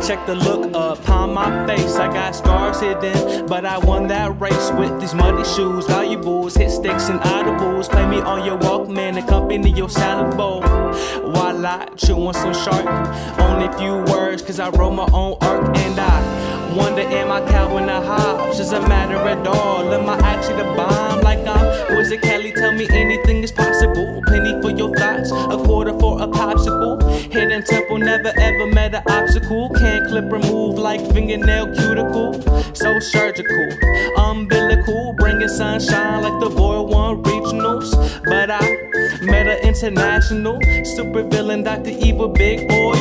Check the look upon my face. I got scars hidden, but I won that race with these muddy shoes. Valuables, hit sticks and audibles. Play me on your Walkman, accompany your salad bowl. While I chew on some shark, only few words, cause I wrote my own arc. And I wonder, am I Calvin or Hobbes? Does it matter at all? Am I actually the bomb like I'm Wizard Kelly? Tell me anything is possible. Penny for your thoughts, a quarter for a popsicle. Hidden temple, never ever met an obstacle. Can't clip remove like fingernail cuticle. So surgical, umbilical, bringing sunshine like the boy won regionals. But I met an international super villain, Dr. Evil, big boy